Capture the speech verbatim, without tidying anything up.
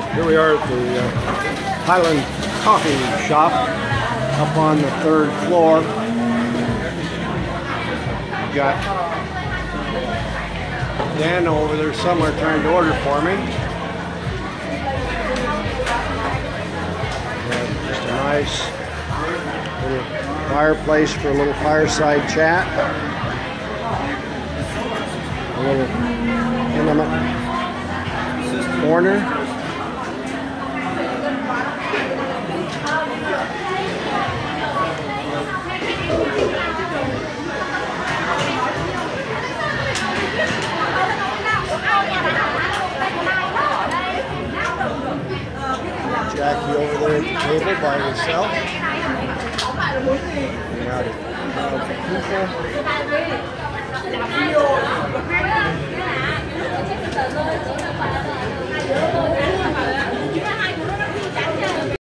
Here we are at the uh, Highland Coffee Shop up on the third floor. We've got Dan over there somewhere trying to order for me. Uh, just a nice little fireplace for a little fireside chat. A little intimate corner. Jackie over there at the table by herself. Now the crowds of people.